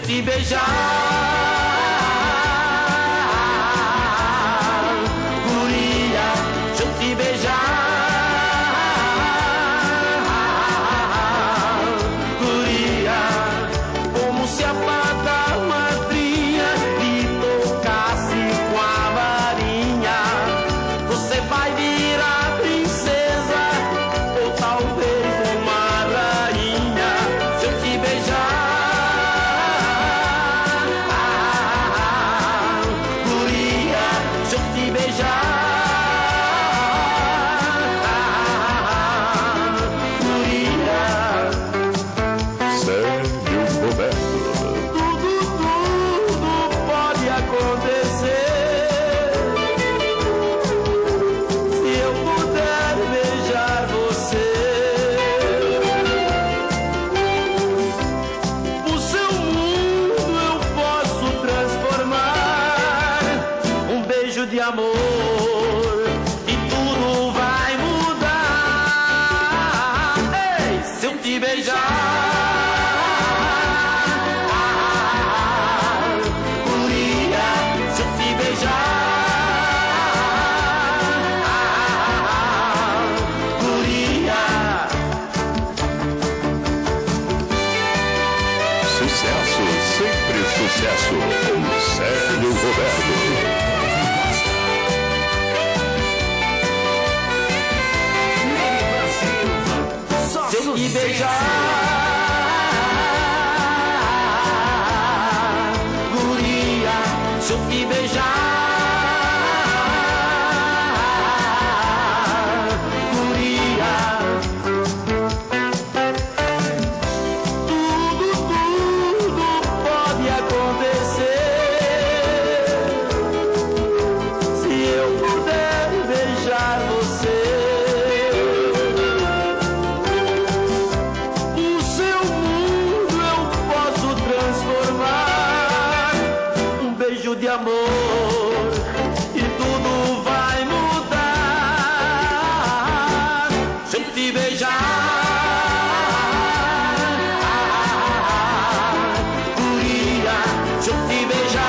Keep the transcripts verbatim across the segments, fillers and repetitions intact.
te beijar, guria, se eu te beijar, guria, como se a fada madrinha lhe tocasse com a varinha, você vai virar princesa ou talvez uma rainha, se eu te beijar. De amor, e tudo vai mudar. Ei, se eu te beijar, guria, se eu te beijar, guria. Sucesso, sempre sucesso, com Célio Roberto. E beijar, guria, se eu te beijar, guria, tudo, tudo pode acontecer se eu puder beijar você. De amor, e tudo vai mudar se eu te beijar, guria, se eu te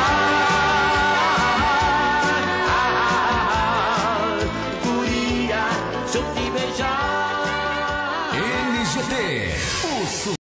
beijar, guria, se eu te beijar. N G T, o